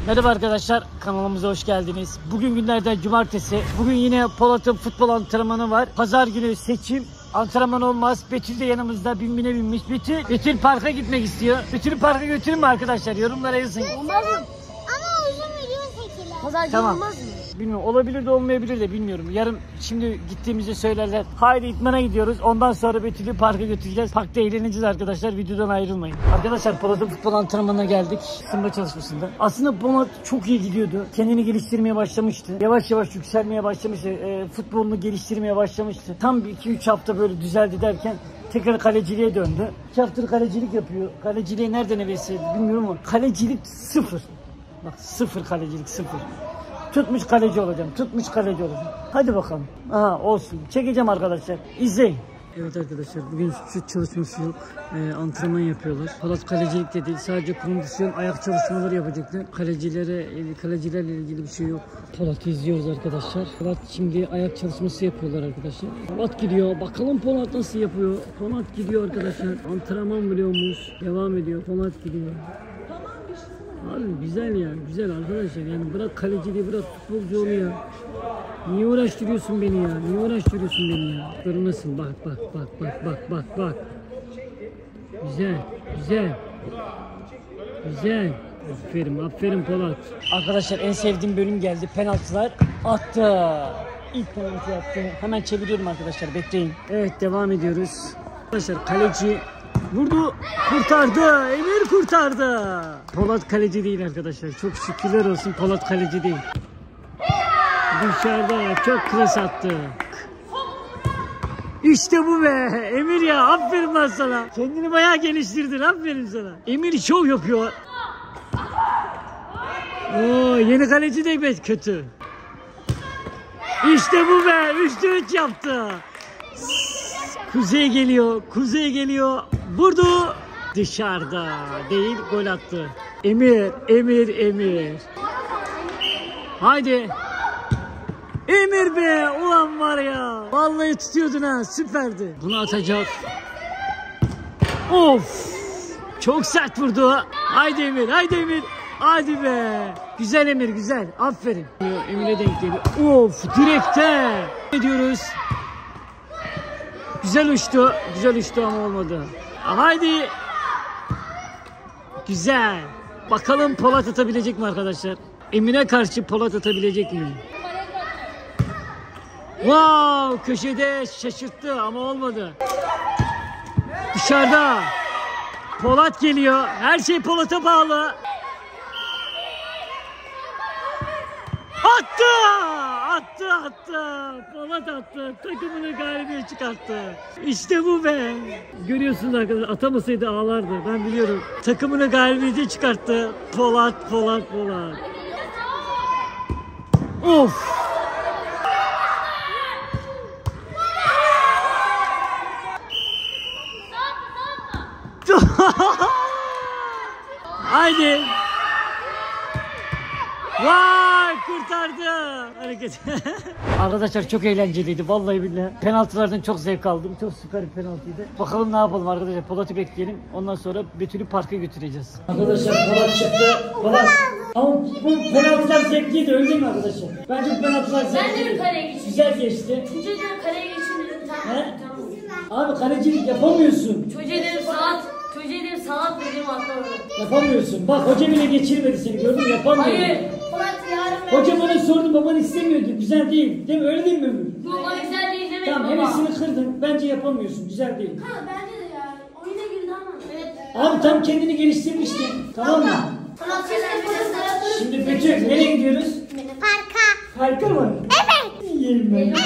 Merhaba arkadaşlar, kanalımıza hoş geldiniz. Bugün günlerden cumartesi. Bugün yine Polat'ın futbol antrenmanı var. Pazar günü seçim. Antrenman olmaz. Betül de yanımızda binbine binmiş. Betül parka gitmek istiyor. Betül'ü parka götürün mü arkadaşlar? Yorumlara yazın. Olmaz mı? Ama uzun video çekilir. Pazar günü tamam. Olmaz mı? Bilmiyorum, olabilir de olmayabilir de bilmiyorum. Yarın şimdi gittiğimizde söylerler. Haydi idmana gidiyoruz. Ondan sonra Betül'ü parka götüreceğiz. Parkta eğleneceğiz arkadaşlar. Videodan ayrılmayın. Arkadaşlar Polat'ın futbol antrenmanına geldik. Isınma çalışmasında. Aslında Polat çok iyi gidiyordu. Kendini geliştirmeye başlamıştı. Yavaş yavaş yükselmeye başlamıştı. Futbolunu geliştirmeye başlamıştı. Tam 2-3 hafta böyle düzeldi derken tekrar kaleciliğe döndü. 2 haftadır kalecilik yapıyor. Kaleciliğe nereden hevesledi bilmiyorum ama kalecilik sıfır. Bak sıfır kalecilik sıfır. Tutmuş kaleci olacağım. Tutmuş kaleci olacağım. Hadi bakalım. Aha olsun. Çekeceğim arkadaşlar. İzleyin. Evet arkadaşlar bugün şu çalışması yok. Antrenman yapıyorlar. Polat kalecilik de değil. Sadece kondisyon ayak çalışmaları yapacaklar. Kalecilerle ilgili bir şey yok. Polat'ı izliyoruz arkadaşlar. Polat şimdi ayak çalışması yapıyorlar arkadaşlar. Polat gidiyor. Bakalım Polat nasıl yapıyor. Polat gidiyor arkadaşlar. Antrenman biliyormuş. Devam ediyor. Polat gidiyor. Abi güzel ya, güzel arkadaşlar. Yani bırak kaleciliği, bırak futbolcu onu ya. Niye uğraştırıyorsun beni ya? Niye uğraştırıyorsun beni ya? Görünmesin. Bak. Güzel. Aferin Polat. Arkadaşlar en sevdiğim bölüm geldi. Penaltılar attı. İlk penaltı attı. Hemen çeviriyorum arkadaşlar. Bekleyin. Evet devam ediyoruz. Arkadaşlar kaleci vurdu, kurtardı. Emir kurtardı. Polat kaleci değil arkadaşlar. Çok şükürler olsun Polat kaleci değil. Dışarıda çok klas attı. İşte bu be. Emir ya, aferin lan sana. Kendini bayağı geliştirdin. Aferin sana. Emir şov yapıyor. Oo, yeni kaleci de kötü. İşte bu be. 3'te 3 yaptı. Kuzey geliyor. Vurdu. Dışarıda değil, gol attı. Emir. Haydi. Emir be, ulan var ya. Vallahi tutuyordun ha, süperdi. Bunu atacak. Of. Çok sert vurdu. Haydi Emir. Hadi be. Güzel Emir, güzel. Aferin. Emir'e denk geliyor. Of, direkte. Ne diyoruz? Güzel uçtu ama olmadı. Haydi. Güzel. Bakalım Polat atabilecek mi arkadaşlar? Emir'e karşı Polat atabilecek mi? Wow, köşede şaşırttı ama olmadı. Dışarıda. Polat geliyor. Her şey Polat'a bağlı. Attı. Polat attı. Takımını galibiyet çıkarttı. İşte bu be. Görüyorsunuz arkadaşlar, atamasaydı ağlardı. Ben biliyorum. Takımını galibiyete çıkarttı. Polat. Of. Haydi. Vay, kurtardı hareket. Arkadaşlar çok eğlenceliydi vallahi billahi. Penaltılardan çok zevk aldım. Çok süper bir penaltıydı. Bakalım ne yapalım arkadaşlar. Polat'ı bekleyelim. Ondan sonra Betül'ü parka götüreceğiz. Arkadaşlar Polat çıktı. Polat. Ama bu penaltılar zevkliydi, öyle değil mi arkadaşlar? Bence bu penaltılar zevkliydi. Ben de kaleye geçeyim. Güzel geçti. Çocuğa dedim kaleye geçeyim dedim. Tamam. Abi kalecilik yapamıyorsun. Çocuğa dedim salat dedim atlamadım. Yapamıyorsun. Bak hoca bile geçirmedi seni, gördün mü? Yapamıyorsun. Hayır. Hoca bana sordu, baban istemiyordu. Güzel değil. Değil mi? Öyle değil mi Ömür? Yok, bana güzel değil demedim. Tamam, hevesini kırdın. Bence yapamıyorsun. Güzel değil. Ha, bence de ya. Oyuna girdi ama. Evet. Abi tam kendini geliştirmiştin. Tamam mı? Şimdi Betül nereye gidiyoruz? Parka mı? Evet. Yiyelim ben.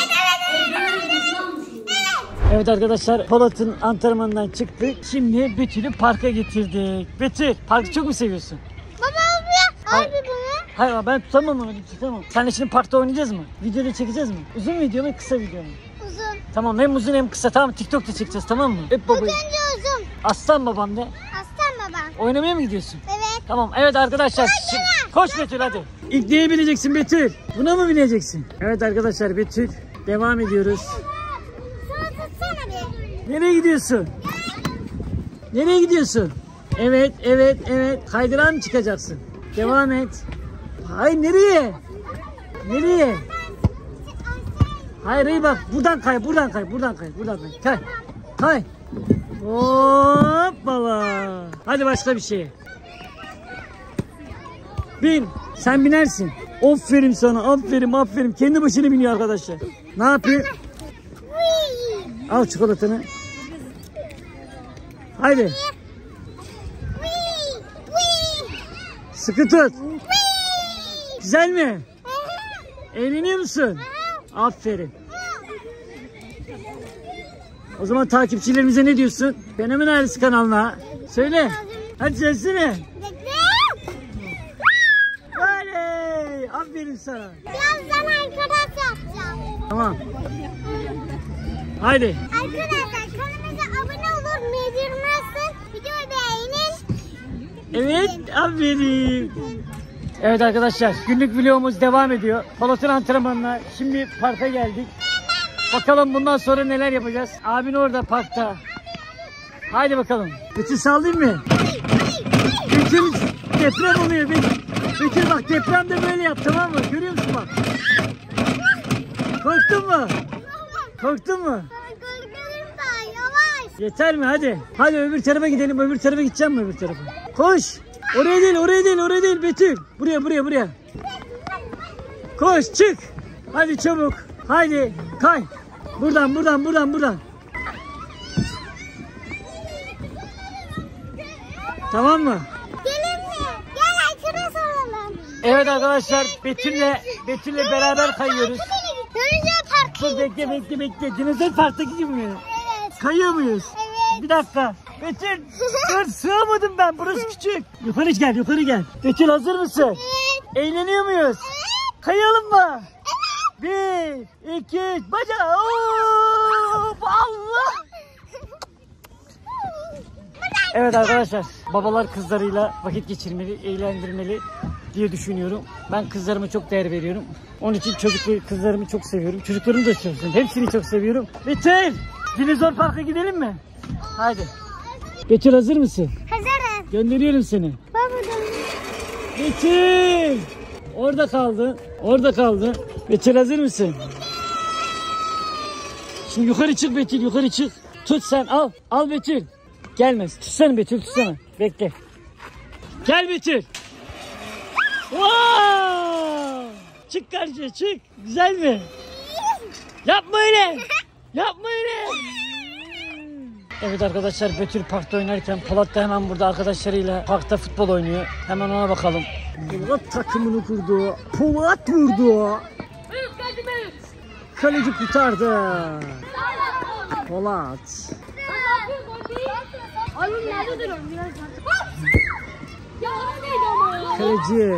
Evet arkadaşlar, Polat'ın antrenmanından çıktık. Şimdi Betül'ü parka getirdik. Betül, parkı çok mu seviyorsun? Abi bunu. Hayır, ben tutamam onu, tutamam. Seninle şimdi parkta oynayacağız mı? Videoda çekeceğiz mi? Uzun video mu, kısa video mu? Uzun. Tamam, hem uzun hem kısa. Tamam, TikTok'ta çekeceğiz, tamam mı? Hep babayı. Uzun. Aslan babam de. Aslan babam. Oynamaya mı gidiyorsun? Evet. Tamam, evet arkadaşlar. Koş Betül hadi. İlk neye bineceksin Betül? Buna mı bineceksin? Evet arkadaşlar, Betül. Devam ediyoruz. Nereye gidiyorsun? Nereye gidiyorsun? Evet. Kaydırağa mı çıkacaksın? Devam et. Hayır nereye? Nereye? Hayır bak buradan kay. Kay. Hoppala. Hadi başka bir şey. Bin. Sen binersin. Aferin sana. Aferin. Kendi başına biniyor arkadaşlar. Ne yapıyor? Al çikolatanı. Haydi. Sıkı tut. Güzel mi? Eğleniyor musun? Aferin. O zaman takipçilerimize ne diyorsun? Fenomen Ailesi kanalına. Söyle. Hadi söylesene. Oley! Aferin sana. Birazdan arkadaş yapacağım. Tamam. Haydi. Arkadaşlar kanalımıza abone olur, bildirimlersin, videoyu beğenin. Evet, aferin. Evet arkadaşlar, günlük vlogumuz devam ediyor. Polat'ın antrenmanına şimdi parka geldik. Bakalım bundan sonra neler yapacağız. Abin orada parkta. Haydi bakalım. Betül sallayayım mı? Betül deprem oluyor. Betül bak depremde böyle yap, tamam mı? Görüyor musun bak? Korktun mu? Korktun mu? Korkuyorum da yavaş. Yeter mi? Hadi. Hadi öbür tarafa gidelim. Öbür tarafa gideceğim mi öbür tarafa? Koş. Oraya değil Betül. Buraya. Koş çık. Hadi çabuk. Haydi kay. Buradan. Tamam mı? Gelin mi? Gel arkadaş olalım. Evet arkadaşlar Betül'le beraber kayıyoruz. Dönünce park. Dur bekle. Dinozor parktaki gibi mi? Evet. Kayıyor muyuz? Evet. Bir dakika. Betül dur sığamadım ben, burası küçük. Yukarı gel. Betül hazır mısın? Evet. Eğleniyor muyuz? Kayalım mı? Bir, iki, baca. Allah. Evet arkadaşlar, babalar kızlarıyla vakit geçirmeli, eğlendirmeli diye düşünüyorum. Ben kızlarıma çok değer veriyorum. Onun için kızlarımı çok seviyorum. Çocuklarımı da çok seviyorum. Hepsini çok seviyorum. Betül, Dinozor Park'a gidelim mi? Haydi. Betül hazır mısın? Hazırız. Gönderiyorum seni. Babacığım. Betül! Orada kaldı. Betül hazır mısın? Şimdi yukarı çık Betül, yukarı çık. Tut sen, al Betül. Gelmez. Tutsana Betül, tutsana. Bekle. Gel Betül. Wow! Çık karşıya, çık. Güzel mi? Yapma öyle. Evet arkadaşlar, Betül parkta oynarken Polat da hemen burada arkadaşlarıyla parkta futbol oynuyor. Hemen ona bakalım. Polat takımını kurdu. Polat vurdu. Kaleci kurtardı. Polat. Kaleci.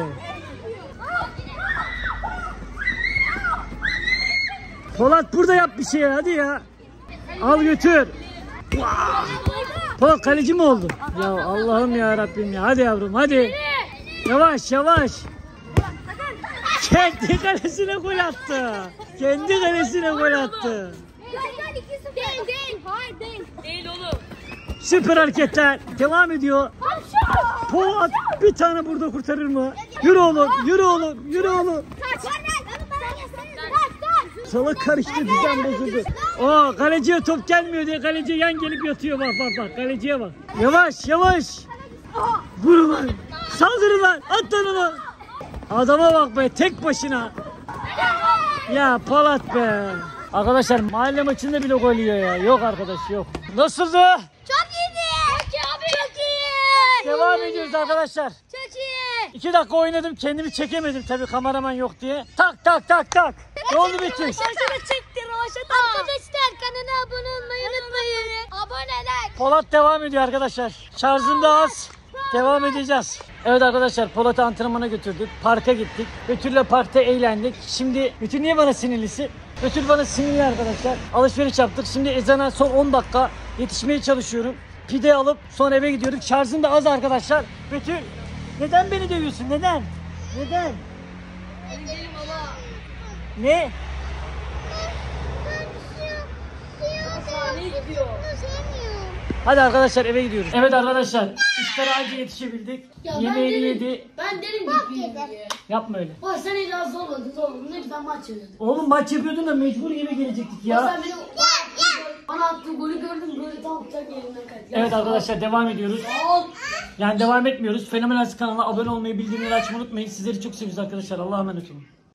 Polat burada yap bir şey, hadi ya. Al götür. Polat kaleci mi oldu? Ya Allah'ım ya Rabbim ya. Hadi yavrum hadi. Yavaş. Kendi kalesine gol attı. Değil oğlum. Süper hareketler devam ediyor. Polat bir tane burada kurtarır mı? Yürü oğlum. Salak karıştı, düzen bozuldu. Kaleciye top gelmiyor diye kaleciye yan gelip yatıyor. Bak kaleciye bak. Yavaş. Vurun lan. Saldırın lan. At lan onu. Adama bak be, tek başına. Ya Polat be. Arkadaşlar mahalle maçında bile gol yiyor ya. Yok arkadaş yok. Nasıldı? Çok iyi. Devam ediyoruz arkadaşlar. Çok iyi. 2 dakika oynadım, kendimi çekemedim tabii kameraman yok diye. Tak. Ne oldu Betül? Arkadaşlar kanala abone olmayı unutmayın. Aboneler. Polat devam ediyor arkadaşlar. Şarjım da az. Devam edeceğiz. Evet arkadaşlar, Polat'ı antrenmana götürdük. Parka gittik. Betül'le parkta eğlendik. Şimdi Betül niye bana sinirlisi? Betül bana sinirli arkadaşlar. Alışveriş yaptık. Şimdi ezana son 10 dakika yetişmeye çalışıyorum. Pide alıp sonra eve gidiyorum. Şarjım da az arkadaşlar. Betül neden beni dövüyorsun? Neden? Ne? Hadi arkadaşlar eve gidiyoruz. Evet arkadaşlar iftara anca yetişebildik. Ya Yemeğini yedi. Ben derim Bak gitmeyeyim dedim. diye. Yapma öyle. Bak sen hiç razı olmadın oğlum. Ne güzel maç yapıyordun. Oğlum maç yapıyordun da mecbur eve gelecektik Ya. ya. Sen benim bana attığın golü gördün böyle tam bıçak elimden kaçtı. Evet arkadaşlar devam ediyoruz. Al. Yani devam etmiyoruz. Fenomenal kanalına abone olmayı, bildirimleri açmayı unutmayın. Sizleri çok seviyoruz arkadaşlar. Allah'a emanet olun.